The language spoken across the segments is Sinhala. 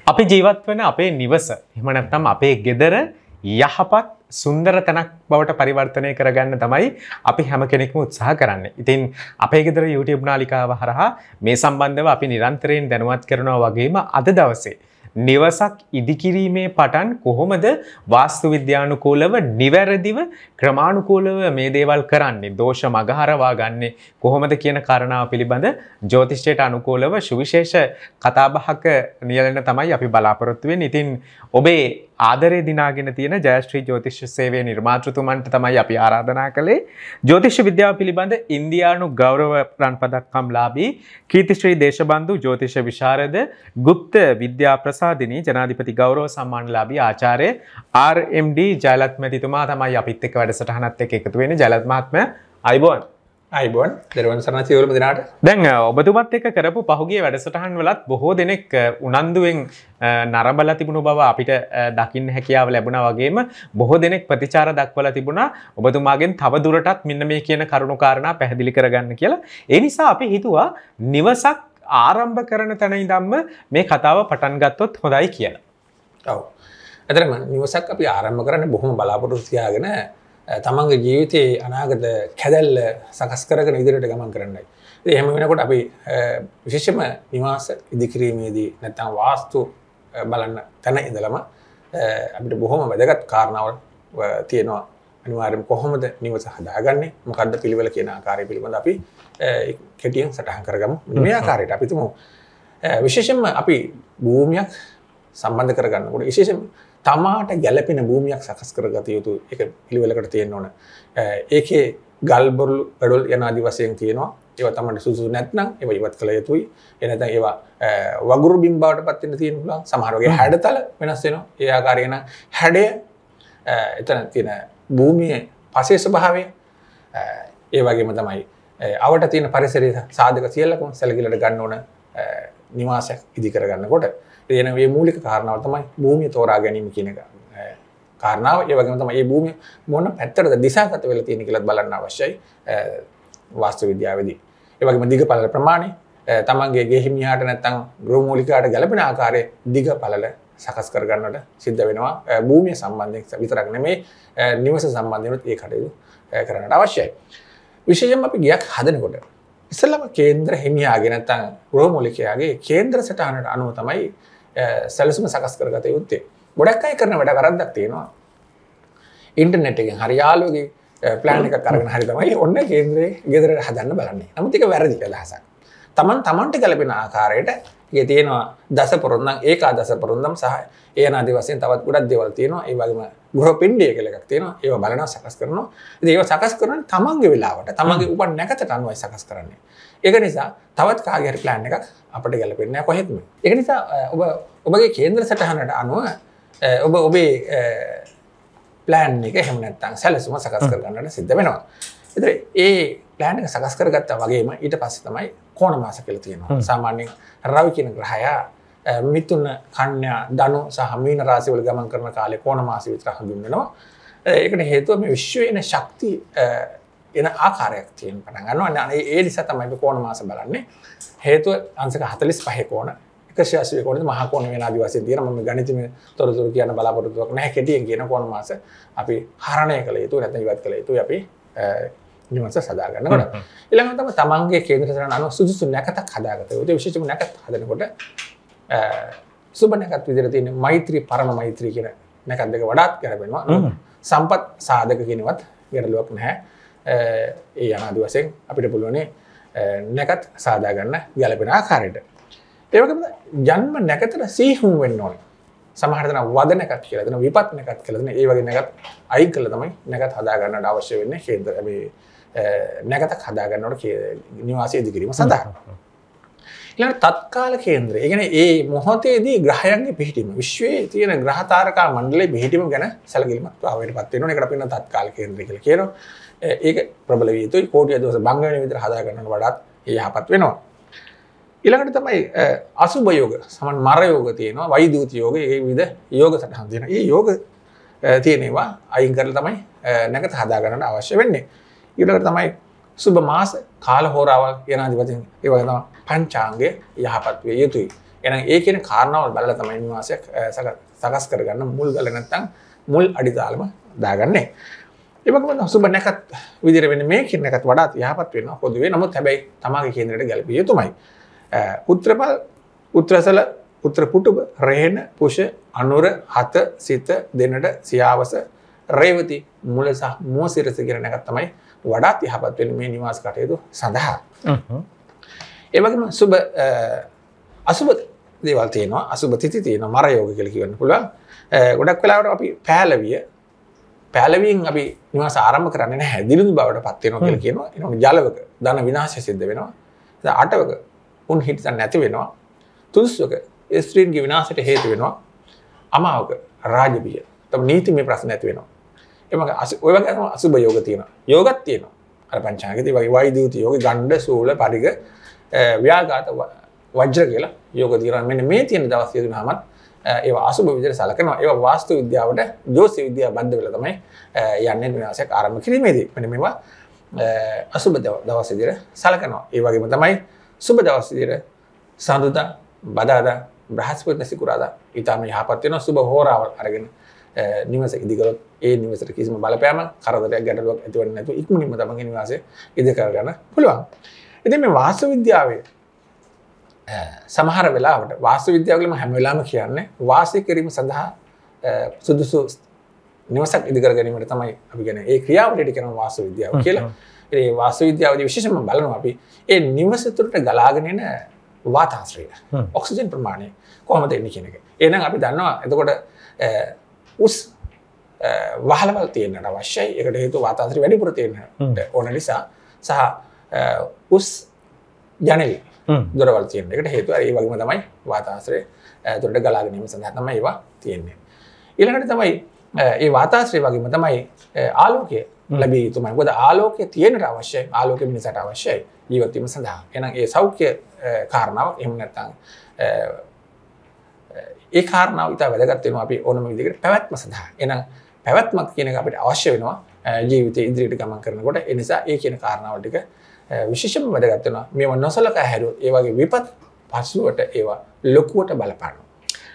අපි ජීවත් වෙන අපේ නිවස එහෙම නැත්නම් අපේ ගෙදර යහපත් සුන්දර තැනක් බවට පරිවර්තනය කරගන්න තමයි අපි හැම කෙනෙක්ම උත්සාහ කරන්නේ. ඉතින් අපේ ගෙදර YouTube නාලිකාව හරහා මේ සම්බන්ධව අපි නිරන්තරයෙන් දැනුවත් කරනවා වගේම අද දවසේ නිවසක් ඉදිකිරීමේ පටන් කොහොමද වාස්තු විද්‍යානුකූලව නිවැරදිව ක්‍රමානුකූලව මේ දේවල් කරන්නේ දෝෂ මගහරවා ගන්නේ කොහොමද කියන කාරණාව පිළිබඳ ජ්‍යොතිෂයට අනුකූලව සුවිශේෂ කතාබහක නියැලෙන තමයි අපි බලාපොරොත්තු වෙන්නේ. ඉතින් ඔබේ ආදරේ දිනාගෙන තියෙන ජයශ්‍රී ජ්‍යොතිෂ සේවයේ නිර්මාතෘතුමන්ට තමයි අපි ආරාධනා කළේ. ජ්‍යොතිෂ විද්‍යාව පිළිබඳ ඉන්දියානු ගෞරව රන්පදක්කම්ලාභී කීර්තිශ්‍රී දේශබන්දු ජ්‍යොතිෂ විශාරද ගුප්ත විද්‍යා ප්‍රසාදිනී ජනාධිපති ගෞරව සම්මානලාභී ආචාර්ය RMD ජයලත් මැතිතුමා තමයි අපිත් එක්ක වැඩසටහනත් එක්ක එකතු වෙන්නේ. ජයලත් මහත්මයා අයිබෝන්. අයිබෝන් දරුවන් සරණ සියලුම දෙනාට. දැන් ඔබතුමත් එක්ක කරපු පහුගිය වැඩසටහන් වලත් බොහෝ දෙනෙක් උනන්දුවෙන් නරඹලා තිබුණු බව අපිට දකින්න හැකියාව ලැබුණා වගේම බොහෝ දෙනෙක් ප්‍රතිචාර දක්වලා තිබුණා ඔබතුමාගෙන් තව දුරටත් මෙන්න මේ කියන කරුණු කාරණා පැහැදිලි කරගන්න කියලා. ඒ නිසා අපි හිතුවා නිවසක් ආරම්භ කරන තැන ඉඳන්ම මේ කතාව පටන් ගත්තොත් හොඳයි කියලා. ඔව්. ඇත්තටම නිවසක් අපි ආරම්භ කරන්නේ බොහොම බලාපොරොත්තු තියාගෙන තමන්ගේ ජීවිතයේ අනාගත කැදැල්ල සකස් කරගෙන ඉදිරියට ගමන් කරන්නයි. ඉතින් එහෙම වෙනකොට අපි විශේෂයෙන්ම නිවාස ඉදිකිරීමේදී නැත්නම් වාස්තු බලන්න තැන ඉඳලම අපිට බොහොම වැදගත් කාරණාවල් තියෙනවා. අනිවාර්යයෙන්ම කොහොමද නිවස හදාගන්නේ මොකද්ද පිළිවෙල කියන ආකාරය පිළිබඳ අපි කෙටියෙන් සටහන් කරගමු. මේ ආකාරයට අපි තුමු විශේෂයෙන්ම අපි භූමියක් සම්බන්ධ කරගන්නකොට විශේෂයෙන්ම තමාට ගැළපෙන භූමියක් සකස් කරගත යුතු ඒක පිළිවෙලකට තියෙන්න ඕන. ඒකේ ගල් බොරළු ගඩොල් යන ආදි වශයෙන් තියෙනවා. ඒවා තමයි සුසු නැත්නම් ඒවා ඉවත් කළ යුතුයි. ඒ නැත්නම් ඒවා වගුරු බිම් බවටපත් වෙන්න තියෙන පුළුවන්. සමහර වගේ හැඩතල වෙනස් වෙනවා. ඒ ආකාරයෙන් හැඩය එතන තියෙන භූමියේ පසේ ස්වභාවය ඒ වගේම තමයි අවට තියෙන පරිසරයේ සාධක සියල්ලකම සැලකිලිට ගන්න ඕන නිවාසයක් ඉදි කර ගන්නකොට එන මේ මූලික කාරණාව තමයි භූමිය තෝරා ගැනීම කියන එක. කාරණාව ඒ වගේම තමයි මේ භූමිය මොන පැත්තටද දිශාගත වෙලා තියෙන කියලා බලන්න අවශ්‍යයි වාස්තු විද්‍යාවේදී. ඒ වගේම දිග පළල ප්‍රමාණය තමන්ගේ ගේ හිමියාට නැත්නම් ගෘහ මූලිකාට ගැළපෙන ආකාරයේ දිග පළල සකස් කර ගන්නට සිද්ධ වෙනවා. භූමිය සම්බන්ධයෙන් විතරක් නෙමෙයි නිවස සම්බන්ධයෙන්ත් ඒ කටයුතු කරන්නට අවශ්‍යයි. විශේෂයෙන්ම අපි ගියක් හදනකොට ඉස්සෙල්ලාම කේන්ද්‍ර හිමියාගේ නැත්නම් ගෘහ මූලිකයාගේ කේන්ද්‍ර සටහනට අනුව තමයි සැලසුම සකස් කරගත යුත්තේ. ගොඩක් අය කරන වැඩ වැරද්දක් තියෙනවා. ඉන්ටර්නෙට් එකෙන් හරි යාළුවගේ ප්ලෑන් එකක් අරගෙන හරි තමයි ඔන්න කේන්ද්‍රයේ ගෙදරට හදන්න බලන්නේ. නමුත් ඒක වැරදි අදහසක්. තමන්ට ගැලපෙන ආකාරයට ඒකේ තියෙනවා දස පොරොන්දම් ඒකාදස පොරොන්දම් සහ ඒ අනාදී වශයෙන් තවත් ගොඩක් දේවල් තියෙනවා. ඒ වගේම ගෘහ පින්ඩිය කියලා එකක් තියෙනවා. ඒවා බලනවා සකස් කරනවා. ඉතින් ඒවා සකස් කරන්නේ තමන්ගේ වෙලාවට තමන්ගේ උපන් නැකතට අනුවයි සකස් කරන්නේ. ඒක නිසා තවත් කාගේ හරි ප්ලෑන් එකක් අපිට ගැලපෙන්නේ නැහැ කොහෙත්ම. ඒක නිසා ඔබගේ කේන්ද්‍ර සටහනට අනුව ඔබේ ප්ලෑන් එක එහෙම නැත්නම් සැලසුම සකස් කර ගන්නට සිද්ධ වෙනවා. ඒතර ඒ ප්ලෑන් එක සකස් කරගත්තා වගේම ඊට පස්සේ තමයි කෝණ මාස කියලා තියෙනවා. සාමාන්‍යයෙන් රවි කියන ග්‍රහයා මිථුන කන්‍යා ධනු සහ මීන රාශි වල ගමන් කරන කාලේ කෝණ මාසෙ විතර හඳුන්වනවා. ඒකට හේතුව මේ විශ්වයේ එන ශක්තිය එන ආකාරයක් තියෙන පටන් ගන්නවා. ඒ නිසා තමයි අපි කෝණ මාස බලන්නේ. හේතුව අංශක 45 කෝණ 180 කෝණෙද මහා කෝණ වෙන ආදි වශයෙන් තියෙනවා. මම ගණිතමය තොරතුරු කියන බලාපොරොත්තුවක් නැහැ. කෙටියෙන් කියන කෝණ මාස අපි හරණය කළ යුතුයි නැත්නම් ඉවත් කළ යුතුයි අපි නිවස සදා ගන්නකොට. ඊළඟට තමයි තමන්ගේ කේන්ද්‍ර සටහන අනුව සුදුසු නැකතක් හදාගත යුතුයි. විශේෂයෙන්ම නැකත් හදනකොට සුබ නැකත් විදිහට තියෙන මෛත්‍රී පරම මෛත්‍රී කියන නැකත් දෙක වඩාත් ගැලපෙනවා. සම්පත් සාධක කියනවත් ගැටලුවක් නැහැ. ඒ අනාදි වශයෙන් අපිට පුළුවන් නැකත් සාදා ගන්න ගැලපෙන ආකාරයට. ඒ වගේම ජන්ම නැකතට සීහුම් වෙන්න ඕනේ. සමහර දෙනා වද නැකත් කියලා දෙනවා විපත් නැකත් කියලා දෙනවා. ඒ වගේ නැකත් අයින් කළා තමයි නැකත් හදා ගන්නට අවශ්‍ය වෙන්නේ. කේන්ද්‍ර මේ නැකතක් හදා ගන්නකොට නිවාසය ඉදිකිරීම සඳහා. ඊළඟ තත්කාල කේන්ද්‍රය. ඒ කියන්නේ ඒ මොහොතේදී ග්‍රහයන්ගේ පිහිටීම විශ්වයේ තියෙන ග්‍රහ තාරකා මණ්ඩලයේ පිහිටීම ගැන සැලකිලිමත් භාවයටපත් වෙනවා. ඒකට අපි තත්කාල කේන්ද්‍රය කියලා කියනවා. ඒක ප්‍රබල විය යුතුයි. කෝටිය දෝෂ භංග වෙන විදිහට හදා ගන්නට වඩාත් යහපත් වෙනවා. ඊළඟට තමයි අසුභ යෝග සමන් මර යෝග තියෙනවා. වෛදූත යෝග ඒ විවිධ යෝග සටහන් තියෙනවා. මේ යෝග තියෙනවා අයින් කරලා තමයි නැකත හදා ගන්නට අවශ්‍ය වෙන්නේ. ඊළඟට තමයි සුබ මාස කාල හෝරාවල් යන ආදි වශයෙන් ඒ වගේ තමයි පංචාංගය යහපත් විය යුතුයි. එහෙනම් ඒ කියන කාරණාවල් බලලා තමයි නිවාසයක් සකස් කරගන්න මුල් ගල නැත්තම් මුල් අඩිතාලම දාගන්නේ. ඒ වගේම සුබ නැකත් විදිහට වෙන්නේ මේ කියන එකත් වඩාත් යහපත් වෙනවා පොදුවේ. නමුත් හැබැයි තමාගේ කේන්දරයට ගැලපිය යුතුමයි. උත්‍රපල්, උත්‍රසල, උත්‍ර පුටුබ, රේන, පුෂ, අනුර, හත, සිත, දෙනට, සියාවස, රේවති, මුල සහ මෝසිරස කියන එකත් තමයි වඩාත් යහපත් වෙන්නේ මේ නිවාස කටයුතු සඳහා. ඒ වගේම සුබ අසුබ දේවල් තියෙනවා, අසුබ තිथි තියෙනවා, මර යෝග කියලා කියන්න පුළුවන්. ගොඩක් වෙලාවට අපි පෑලවියෙන් අපි නිවාස ආරම්භ කරන්නේ නැහැ. දිලිඳු බවට පත් වෙනවා කියලා කියනවා. එනකොට ජලවක ධන විනාශය සිද්ධ වෙනවා. දැන් අටවක උන් හිතන්න නැති වෙනවා. තුන්සක ස්ත්‍රීන්ගේ විනාශයට හේතු වෙනවා. අමාවක රාජබිය. තම නීතිමය ප්‍රශ්න නැති වෙනවා. ඔය වගේ අසුබ යෝග තියෙනවා. යෝගත් තියෙනවා. අර පංචාංගිකදී වගේ වෛද්‍යුති යෝග, ගණ්ඩ, සූල, පරිග, ව්‍යාඝාත, වජ්‍ර කියලා යෝග තියෙනවා. මෙන්න මේ තියෙන දවස් යෙදුනහමත් ඒවා අසුබ විදිහට සලකනවා. ඒවා වාස්තු විද්‍යාවට, ජ්‍යොතිෂ විද්‍යාව බද්ධ වෙලා තමයි යන්නේ විනාශයක් ආරම්භ කිරීමේදී. මෙන්න මේවා අසුබ දවස් විදිහට සලකනවා. ඒ වගේම තමයි සුබ දවස් විදිහට සඳුදා, බදාදා, බ්‍රහස්පති, සිකුරාදා ඊටම යහපත් වෙනවා. සුබ හෝරාවල් අරගෙන නිවස ඉදිකරොත් ඒ නිවසට කිසිම බලපෑමක්, කරදරයක්, ගැටලුවක් ඇතිවෙන්නේ නැතුව ඉක්මනින්ම තමන්ගේ නිවාසය ඉදි කරගන්න පුළුවන්. ඉතින් මේ වාස්තු විද්‍යාවේ සමහර වෙලාවට වාස්තු විද්‍යාවලම හැම වෙලාවෙම කියන්නේ වාසය කිරීම සඳහා සුදුසු නිවසක් ඉදි කර ගැනීමට තමයි අපි කියන්නේ ඒ ක්‍රියාවලියට කියනවා වාස්තු විද්‍යාව කියලා. ඒ වාස්තු විද්‍යාවදී විශේෂයෙන්ම බලනවා අපි ඒ නිවස තුළට ගලාගෙන එන වාතාශ්‍රය, ඔක්සිජන් ප්‍රමාණය කොහොමද එන්නේ කියන එක. එහෙනම් අපි දන්නවා එතකොට උස් වහලවල් තියෙන්නට අවශ්‍යයි. ඒකට හේතුව වාතාශ්‍රය වැඩිපුර තියෙන්න ඕන නිසා සහ උස් ජනෙල් දොරවල් තියෙන එකට හේතුව ඒ වගේම තමයි වාතාශ්‍රය තුළට ගලාගෙන යීම සඳහා තමයි ඒවා තියෙන්නේ. ඊළඟට තමයි ඒ වාතාශ්‍රය වගේම තමයි ආලෝකය ලැබිය යුතුමයි. මොකද ආලෝකය තියෙන්නට අවශ්‍යයි. ආලෝකය මිනිසට අවශ්‍යයි ජීවත් වීම සඳහා. එහෙනම් ඒ සෞඛ්‍ය කාරණාවක් එහෙම නැත්නම් ඒ කාරණාව ඉතා වැදගත් වෙනවා අපි ඕනම විදිහකට පැවැත්ම සඳහා. එහෙනම් පැවැත්මක් කියන එක අපිට අවශ්‍ය වෙනවා ජීවිතේ ඉදිරියට ගමන් කරනකොට. ඒ නිසා ඒ කියන කාරණාව ටික විශේෂයෙන්ම වැදගත් වෙනවා. මේව නොසලකා හැරුවොත් ඒ වගේ විපත් පසුවට ඒවා ලොකුවට බලපානවා.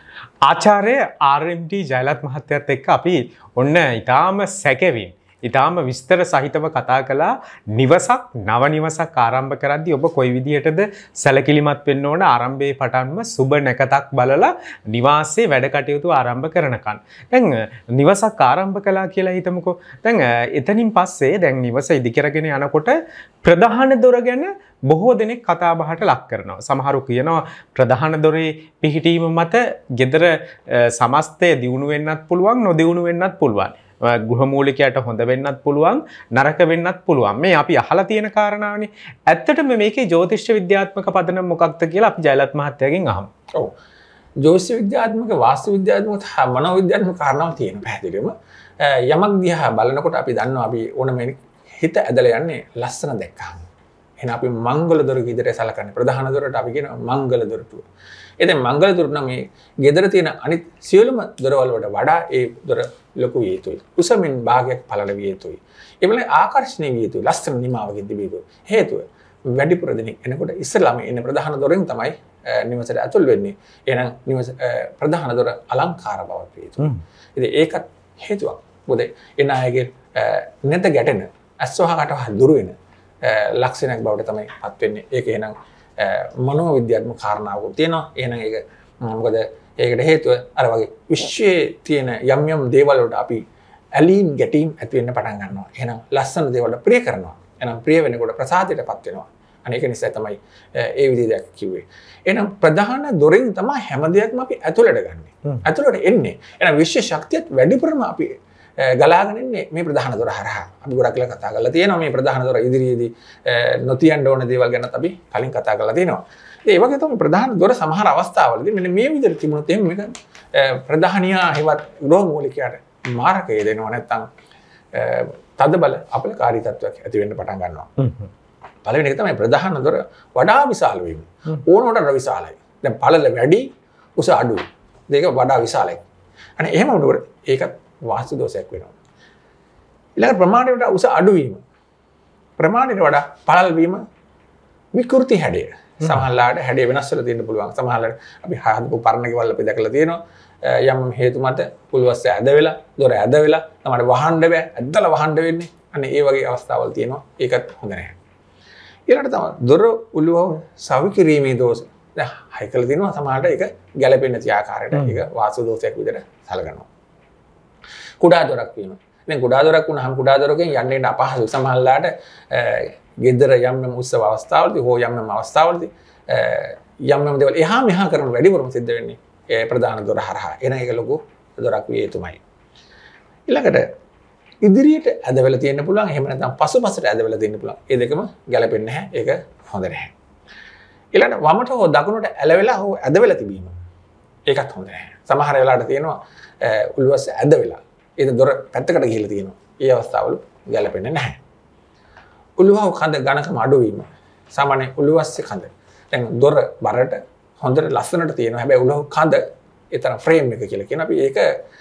ආචාර්ය RMD ජයලත් මහත්තයත් එක්ක අපි ඔන්න ඊටාම සැකෙමින් ඊටාම විස්තර සහිතව කතා කළා නිවසක් නව නිවසක් ආරම්භ කරද්දී ඔබ කොයි විදිහටද සැලකිලිමත් වෙන්න ඕන ආරම්භයේ පටන්ම සුබ නැකතක් බලලා නිවාසයේ වැඩ කටයුතු ආරම්භ කරනකන්. දැන් නිවසක් ආරම්භ කළා කියලා හිතමුකෝ. දැන් එතනින් පස්සේ දැන් නිවස ඉදි කරගෙන යනකොට ප්‍රධාන දොර ගැන බොහෝ දෙනෙක් කතා බහට ලක් කරනවා. සමහරු කියනවා ප්‍රධාන දොරේ පිහිටීම මත ගෙදර සමස්තය දියුණු වෙන්නත් පුළුවන්, නොදියුණු වෙන්නත් පුළුවන්. ගෘහමූලිකයට හොඳ වෙන්නත් පුළුවන්, නරක වෙන්නත් පුළුවන්. මේ අපි අහලා තියෙන කාරණාවනේ. ඇත්තටම මේකේ ජ්‍යොතිෂ විද්‍යාත්මක පදනම මොකක්ද කියලා අපි ජයලත් මහත්තයාගෙන් අහමු. ඔව්. ජ්‍යොතිෂ විද්‍යාත්මක, වාස්තු විද්‍යාත්මක, මනෝ විද්‍යාත්මක කාරණාවක් තියෙනවා පැහැදිලිවම. යමක් දිහා බලනකොට අපි දන්නවා අපි ඕනම හිත ඇදලා යන්නේ ලස්සන දැක්කම. එහෙනම් අපි මංගල දොර විදිහට සලකන්නේ. ප්‍රධාන දොරට අපි කියනවා මංගල දොරටුව. එතෙන් මංගල දොර නම් මේ ගෙදර තියෙන අනිත් සියලුම දොරවල් වලට වඩා ඒ දොර ලොකු විය යුතුයි. උසමින් භාගයක් පළල විය යුතුයි. ඒ වල ආකර්ෂණීය විය යුතුයි. ලස්සන නිමාවකින් තිබිය යුතුයි. හේතුව වැඩිපුර දෙනෙක් එනකොට ඉස්සෙල්ලාම එන්නේ ප්‍රධාන දොරෙන් තමයි නිවසට ඇතුල් වෙන්නේ. එහෙනම් නිවස ප්‍රධාන දොර අලංකාර බවක් විය යුතුයි. ඉතින් ඒකත් හේතුවක්. මොකද එන අයගේ නැත ගැටෙන අස්වහකට දුර වෙන ලක්ෂණයක් බවට තමයි පත් වෙන්නේ. ඒක එහෙනම් මනෝ විද්‍යාත්මක කාරණාවක් තියෙනවා. එහෙනම් ඒක මොකද ඒකට හේතුව අර වගේ විශ්වයේ තියෙන යම් යම් දේවල් වලට අපි ඇලීම් ගැටීම් ඇති වෙන්න පටන් ගන්නවා. එහෙනම් ලස්සන දේවල් වලට ප්‍රිය කරනවා. එහෙනම් ප්‍රිය වෙනකොට ප්‍රසාදයටපත් වෙනවා. අනේක නිසා තමයි ඒ විදිහ දෙයක් කිව්වේ. එහෙනම් ප්‍රධාන දොරෙන් තමයි හැම දෙයක්ම අපි ඇතුළට ගන්නෙ. ඇතුළට එන්නේ. එහෙනම් විශ්ව ශක්තියත් වැඩිපුරම අපි ගලාගෙන ඉන්නේ මේ ප්‍රධාන දොර හරහා. අපි ගොඩක් වෙලා කතා කරලා තියෙනවා මේ ප්‍රධාන දොර ඉදිරියේදී නොතියන්න ඕන දේවල් ගැනත් අපි කලින් කතා කරලා තියෙනවා. ඒ වගේ තමයි ප්‍රධාන දොර සමහර අවස්ථාවලදී මෙන්න මේ විදිහට තිබුණොත් එහෙනම් මේක ප්‍රධානියා හෙවත් ගෘහමූලිකයාට මාරකය දෙනවා නැත්නම් තදබල අපලකාරී තත්ත්වයක් ඇති වෙන්න පටන් ගන්නවා. පළවෙනි එක තමයි ප්‍රධාන දොර වඩා විශාල වීම. ඕනකට විශාලයි. දැන් පළල වැඩි උස අඩුයි. දෙක වඩා විශාලයි. අනේ එහෙම වුණොත් ඒකත් වාස්තු දෝෂයක් වෙනවා. ඊළඟ ප්‍රමාණයට උස අඩු වීම. ප්‍රමාණයට වඩා පළල් වීම විකෘති හැඩය. සමහරලාට හැඩය වෙනස් වෙලා තියෙන්න පුළුවන්. සමහරලාට අපි හදපු පරණ ගෙවල් අපි දැකලා තියෙනවා. යම් හේතු මත උළුවස්ස ඇද වෙලා, දොර ඇද වෙලා, තමයි වහන්න බෑ. ඇද්දලා වහන්න වෙන්නේ. අනේ ඒ වගේ අවස්ථාවල් තියෙනවා. ඒකත් හොඳ නැහැ. ඊළඟට තමයි දොර උළුව සවිකිරීමේ දෝෂ. දැන් හයිකල තියෙනවා සමහරට ඒක ගැළපෙන්නේ නැති ආකාරයට ඒක වාස්තු දෝෂයක් විදිහට සැලකනවා. කුඩා දොරක් වීම. දැන් කුඩා දොරක් වුණාම කුඩා දොරකින් යන්න අපහසුයි. සමහරලාට ගෙදර යම් උත්සව අවස්ථාවලදී හෝ යම් අවස්ථාවලදී යම් දේවල් එහා මෙහා කරන වැඩිපුරම සිද්ධ වෙන්නේ ඒ ප්‍රධාන දොර හරහා. එන එක ලොකු දොරක් විය යුතුමයි. ඊළඟට ඉදිරියට ඇදවලා තියෙන්න පුළුවන්. එහෙම නැත්නම් පසුපසට ඇදවලා තියෙන්න පුළුවන්. ඒ දෙකම ගැලපෙන්නේ නැහැ. ඒක හොඳ නැහැ. ඊළඟට වමට හෝ දකුණට ඇලවෙලා හෝ ඇදවෙලා තිබීම. ඒකත් හොඳ නැහැ. සමහර වෙලාවට තියෙනවා උළුවස්ස ඇදවෙලා. ඒක දොර පැත්තකට ගිහිල්ලා තියෙනවා. ඒ අවස්ථාවල ගැලපෙන්නේ නැහැ. උළුවව කඳ ඝනකම අඩු වීම. සාමාන්‍ය උළුවස්සේ කඳ. දැන් දොර බරට හොඳට ලස්සනට තියෙනවා. හැබැයි උළුව කඳ ඒ තරම් ෆ්‍රේම් එක කියලා කියන අපි ඒක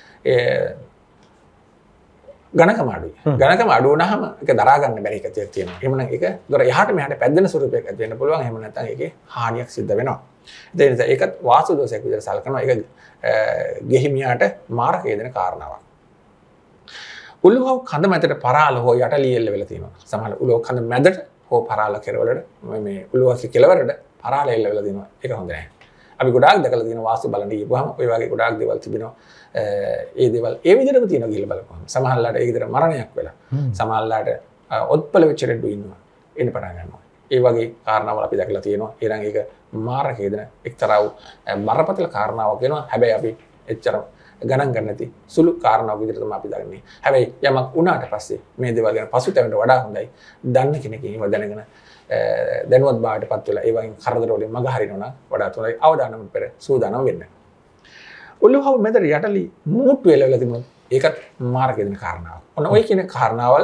ඝනකම අඩුයි. ඝනකම අඩු වුණාම ඒක දරා ගන්න බැරි එකක් තියෙනවා. එහෙම නම් ඒක දොර එහාට මෙහාට පැද්දෙන ස්වරූපයක් ඇති වෙන්න පුළුවන්. එහෙම නැත්නම් ඒකේ හානියක් සිද්ධ වෙනවා. ඒ නිසා ඒකත් වාස්තු දෝෂයක් විදිහට සලකනවා. ඒක ගෙහිමියාට මාරක වේදන කාරණාවක්. උළුව කඳ මැදට පරාල හෝ යට ලියෙල්ල වෙලා තියෙනවා. සමහර උළුව කඳ මැදට හෝ පරාල කෙරවලට මේ උළුවස්සේ කෙලවරට පරාල එල්ල වෙලා තියෙනවා. ඒක හොඳ නැහැ. අපි ගොඩාක් දැකලා තියෙනවා වාස්තු බලන්න ගිහුවම ඔය වගේ ගොඩාක් දේවල් තිබෙනවා. ඒ දේවල් ඒ විදිහටම තියෙනවා කියලා බලපුවම. සමහරලාට ඒ විදිහට මරණයක් වෙලා. සමහරලාට ඔත්පල වෙච්ච රෙඩු ඉන්නවා. එන්න පටන් ගන්නවා. ඒ වගේ කාරණාවල් අපි දැකලා තියෙනවා. ඊළඟ ඒක මාරක වේදන එක්තරා බරපතල කාරණාවක් වෙනවා. හැබැයි අපි එච්චර ගණන් ගන්න නැති සුළු කාරණාවක් විදිහට තමයි අපි දන්නේ. හැබැයි යමක් වුණාට පස්සේ මේ දේවල් ගැන පසුතැවෙන්න වඩා හොඳයි. දන්න කෙනෙක් ඒව දැනගෙන දැනුවත් බාටපත් වෙලා ඒ වගේ කරදර වලින් මග හරිනවා නම් වඩාත් හොඳයි. අවදානම පෙර සූදානම් වෙන්න. උළුව මැදට යටලි මූට්ටු එලවලා තිබුණොත් ඒකත් මාරක වේදන කාරණාවක්. ඔන්න ඔය කියන කාරණාවල්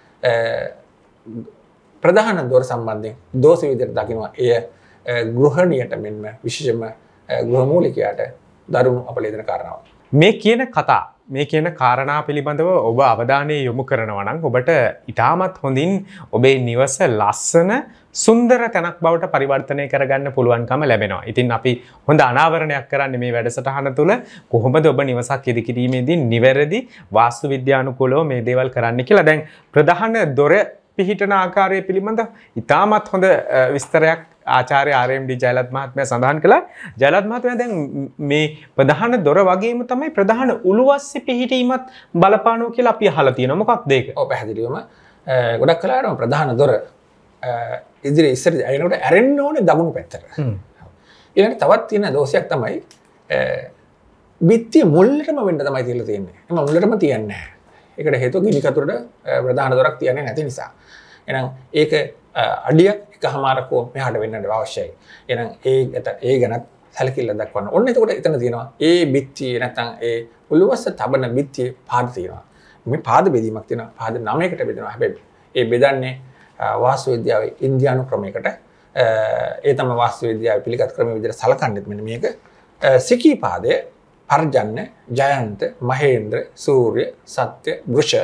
ප්‍රධාන දොර සම්බන්ධයෙන් දෝෂ විදිහට දකිනවා. එය ගෘහණියට මෙන්ම විශේෂයෙන්ම ගෘහමූලිකයාට දරුණු අපලේදන කාරණාවක්. මේ කියන කාරණා පිළිබඳව ඔබ අවධානය යොමු කරනවා නම් ඔබට ඉතාමත් හොඳින් ඔබේ නිවස ලස්සන සුන්දර තැනක් බවට පරිවර්තනය කරගන්න පුළුවන්කම ලැබෙනවා. ඉතින් අපි හොඳ අනාවරණයක් කරන්නේ මේ වැඩසටහන තුළ කොහොමද ඔබ නිවසක් ඉදිකිරීමේදී නිවැරදි වාස්තු විද්‍යානුකූලව මේ දේවල් කරන්න කියලා. දැන් ප්‍රධාන දොර පිහිටන ආකාරය පිළිබඳව ඉතාමත් හොඳ විස්තරයක් ආචාර්ය RMD ජයලත් මහත්මයා සඳහන් කළා. ජයලත් මහත්මයා දැන් මේ ප්‍රධාන දොර වගේම තමයි ප්‍රධාන උළුවස්සේ පිහිටීමත් බලපානවා කියලා අපි අහලා තියෙනවා. මොකක්ද ඒක? ඔව් පැහැදිලිවම ගොඩක් කලාවටම ප්‍රධාන දොර ඉදිරිය ඉස්සර අයනකොට ඇරෙන්න ඕනේ දකුණු පැත්තට. ඊළඟට තවත් තියෙන දෝෂයක් තමයි බිත්තිය මුල්ලටම වෙන්න තමයි තියලා තියෙන්නේ. එම මුල්ලටම තියන්නේ නැහැ. ඒකට හේතුව ගිනිකතුරට ප්‍රධාන දොරක් තියන්නේ නැති නිසා. එහෙනම් ඒක අඩියක් එකමාරකෝ මෙහාට වෙන්නට අවශ්‍යයි. එහෙනම් ඒ ගැනත් සැලකිල්ල දක්වන්න. ඔන්න එතකොට එතන තියෙනවා ඒ බිත්තිය නැත්නම් ඒ උළුවස්ස තබන බිත්තියේ පාද තියෙනවා. මේ පාද බෙදීමක් තියෙනවා. පාද 9කට බෙදෙනවා. හැබැයි ඒ බෙදන්නේ වාස්තු විද්‍යාවේ ඉන්දියානු ක්‍රමයකට. ඒ තමයි වාස්තු විද්‍යාවේ පිළිගත් ක්‍රමයේ විදිහට සලකන්නේත් මෙන්න මේක. සිකී පාදයේ පර්ජන්‍ය, ජයන්ත, මහේන්ද්‍ර, සූර්ය, සත්‍ය, වෘෂ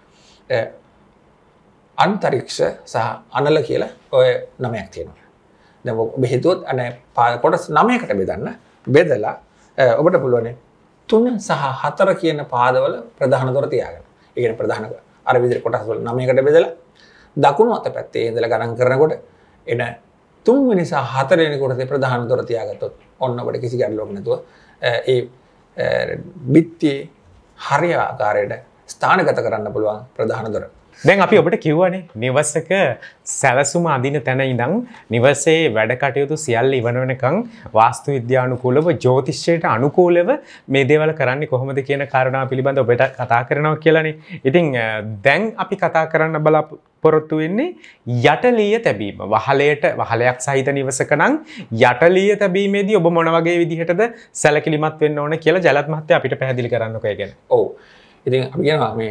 අන්තරික්ෂ සහ අනල කියලා ඔය 9ක් තියෙනවා. දැන් ඔබ හිතුවොත් අනේ කොටස් 9කට බෙදන්න බෙදලා ඔබට පුළුවන් 3 සහ 4 කියන පාදවල ප්‍රධාන දොර තියාගන්න. ඒ කියන්නේ ප්‍රධාන අර විදිහට කොටස් වල 9කට බෙදලා දකුණු අත පැත්තේ ඉඳලා ගණන් කරනකොට එන 3 වෙනි සහ 4 වෙනි කොටසේ ප්‍රධාන දොර තියාගත්තොත් ඔන්න ඔබට කිසි ගැටලුවක් නැතුව ඒ බිත්තියේ හරිය ආකාරයට ස්ථානගත කරන්න පුළුවන් ප්‍රධාන දොර. දැන් අපි ඔබට කිව්වනේ නිවසක සැලසුම අඳින තැන ඉඳන් නිවසේ වැඩ කටයුතු සියල්ල ඉවර වෙනකන් වාස්තු විද්‍යානුකූලව ජ්‍යොතිෂයට අනුකූලව මේ දේවල් කරන්නේ කොහොමද කියන කාරණාව පිළිබඳව ඔබට කතා කරනවා කියලානේ. ඉතින් දැන් අපි කතා කරන්න බලාපොරොත්තු වෙන්නේ යටලිය තැබීම. වහලයක් සහිත නිවසක නම් යටලිය තැබීමේදී ඔබ මොන වගේ විදිහටද සැලකිලිමත් වෙන්න ඕන කියලා ජයලත් මහත්තයා අපිට පැහැදිලි කරන්නකෝ ඒ ගැන. ඔව්. ඉතින් අපි කියනවා මේ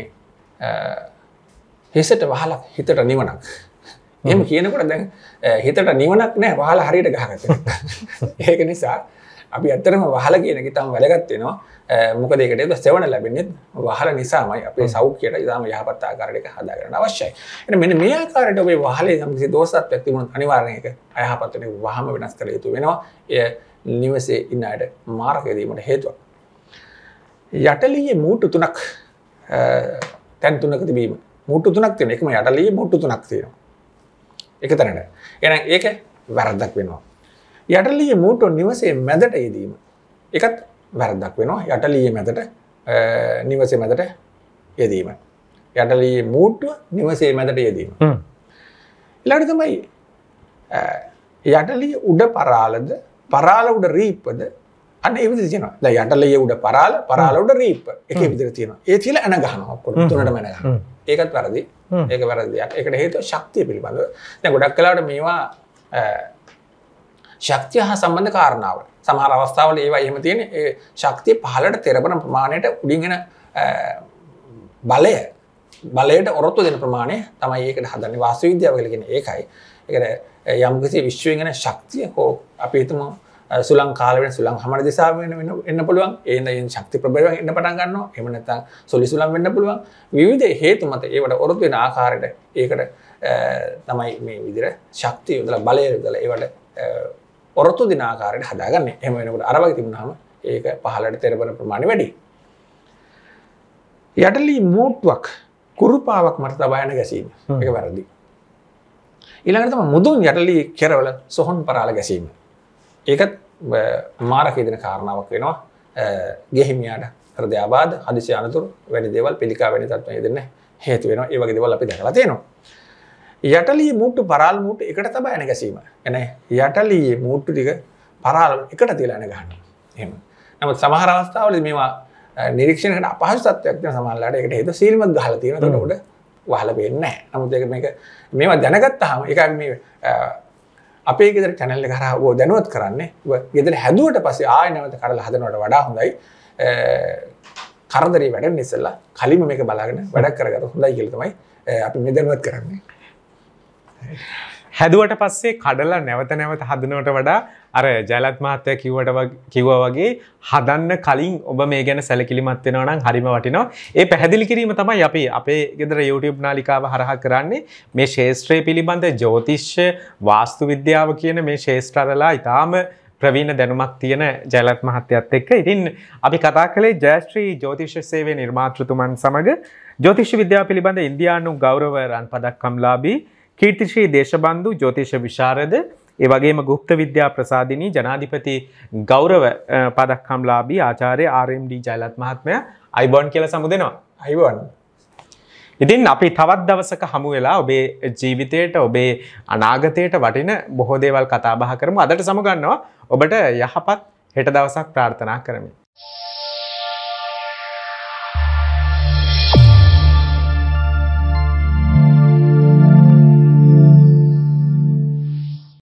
හිසට වහලක් හිතට නිවනක්. එහෙම කියනකොට දැන් හිතට නිවනක් නැහැ වහල හරියට ගහගත්තා. ඒක නිසා අපි ඇත්තටම වහල කියන එක තමයි වැදගත් වෙනවා. මොකද ඒකට සෙවණ ලැබෙන්නේ වහල නිසාමයි. අපේ සෞඛ්‍යයට ඉතාම යහපත් ආකාරයකට හදා ගන්න අවශ්‍යයි. එහෙනම් මෙන්න මේ ආකාරයට ඔබේ වහලේ යම්කිසි දෝෂත්වයක් තිබුණොත් අනිවාර්යයෙන් ඒක අයහපත් වෙන වහම වෙනස් කළ යුතු වෙනවා. එය නිවසේ ඉන්න අයට මාරක දීමට හේතුවක්. යටලියේ මූටු තුනක් තැන් තුනක තිබීම. මූටු තුනක් තියෙනවා. එකම යටලියේ මූටු තුනක් තියෙනවා. එක තැනට. එහෙනම් ඒක වැරද්දක් වෙනවා. යටලියේ මූටු නිවසේ මැදට යෙදීම. ඒකත් වැරද්දක් වෙනවා. යටලියේ මැදට නිවසේ මැදට යෙදීම. යටලියේ මූට්ටුව නිවසේ මැදට යෙදීම. ඊළඟට තමයි යටලියේ උඩ පරාලද පරාල උඩ රීප්පද අන්න ඒ විදිහට තියෙනවා. දැන් යටලියේ උඩ පරාල උඩ රීප්ප. එකේ විදිහට තියෙනවා. ඒ තියලා එන ගහනවා ඔක්කොම තුනටම එන ගහනවා. ඒකත් වැරදි. ඒක වැරදි. ඒකට හේතුව ශක්තිය පිළිබඳව. දැන් ගොඩක් වෙලාවට මේවා ශක්තිය හා සම්බන්ධ කාරණාව. සමහර අවස්ථාවල ඒවා එහෙම තියෙන්නේ ඒ ශක්තිය පහළට තෙරපන ප්‍රමාණයට උඩින් එන බලයට ඔරොත්තු දෙන ප්‍රමාණය තමයි ඒකට හදන්නේ. වාස්තු විද්‍යාව කියලා කියන්නේ ඒකයි. ඒකට යම්කිසි විශ්වයෙන් එන ශක්තිය හෝ අපි හිතමු සුළං කාල වෙන සුළං හමන දිශාව වෙන එන්න පුළුවන්. ඒෙන් ශක්ති ප්‍රබලයෙන් එන්න පටන් ගන්නවා. එහෙම නැත්නම් සොලි සුළං වෙන්න පුළුවන්. විවිධ හේතු මත ඒවට ඔරොත්තු වෙන ආකාරයට ඒකට තමයි මේ විදිහට ශක්තිය යොදලා බලය යොදලා ඒවට ඔරොත්තු දෙන ආකාරයට හදාගන්නේ. එහෙම වෙනකොට අර වගේ තිබුණාම ඒක පහළට තෙරපන ප්‍රමාණය වැඩි. යටලි මූට්ටුවක් කුරුපාවක් මත තබා යන ගැසීම. ඒක වැරදි. ඊළඟට තමයි මුදුන් යටලි කෙරවල සොහොන් පරාල ගැසීම. ඒකත් මාරක දෙන කාරණාවක් වෙනවා. ගෙහිමියාට හෘදය ආබාධ, හදිසි අනතුරු, වැනි දේවල් පිළිකා වැනි තත්ත්වයන් දෙන්න හේතු වෙනවා. ඒ වගේ දේවල් අපි දැකලා තියෙනවා. යටලියේ මූට්ටු පරාල මූට්ටු එකට තබා යන ගැසීම. එනේ යටලියේ මූට්ටු ටික පරාල එකට තියලා යන ගන්නවා. එහෙම. නමුත් සමහර අවස්ථාවලදී මේවා නිරීක්ෂණය කරන අපහසු තත්ත්වයක් තියෙන සමහරලාට ඒකට හේතුව සීල්මත් ගහලා තියෙනවා. ඒකට උඩ වහලා පේන්නේ නැහැ. නමුත් ඒක මේවා දැනගත්තාම ඒක මේ අපේ ගෙදර channel එක හරහා ඔය දැනුවත් කරන්නේ. ඔය ගෙදර හැදුවට පස්සේ ආයෙ නැවත කරලා හදනවට වඩා හොඳයි. කරදරේ වැඩෙන්න ඉස්සෙල්ලා කලින්ම මේක බලාගෙන වැඩක් කරගන්න හොඳයි කියලා තමයි අපි මේ දැනුවත් කරන්නේ. හැදුවට පස්සේ කඩලා නැවත හදනවට වඩා අර ජයලත් මහත්තයා කිව්වා වගේ හදන්න කලින් ඔබ මේ ගැන සැලකිලිමත් වෙනවා නම් හරිම වටිනවා. ඒ පැහැදිලි කිරීම තමයි අපි අපේ ගෙදර YouTube නාලිකාව හරහා කරන්නේ. මේ ශාස්ත්‍රය පිළිබඳ ජ්‍යොතිෂ්‍ය වාස්තු විද්‍යාව කියන මේ ශාස්ත්‍රවල ඊටාම ප්‍රවීණ දැනුමක් තියෙන ජයලත් මහත්තයත් එක්ක. ඉතින් අපි කතා කළේ ජයශ්‍රී ජ්‍යොතිෂ සේවයේ නිර්මාතෘතුමන් සමග ජ්‍යොතිෂ විද්‍යාව පිළිබඳ ඉන්දියානු ගෞරව රන් පදක්කම්ලාභී කීර්තිශ්‍රී දේශබන්දු ජ්‍යොතිෂ විශාරද ඒ වගේම ගුප්ත විද්‍යා ප්‍රසාදිනී ජනාධිපති ගෞරව පදක්කම්ලාභී ආචාර්ය RMD ජයලත් මහත්මයා අයිබෝන් කියලා සමුදෙනවා. අයිබෝන්. ඉතින් අපි තවත් දවසක හමු වෙලා ඔබේ ජීවිතයට ඔබේ අනාගතයට වටින බොහෝ දේවල් කතා බහ කරමු. අදට සමුගන්නවා. ඔබට යහපත් හෙට දවසක් ප්‍රාර්ථනා කරමි.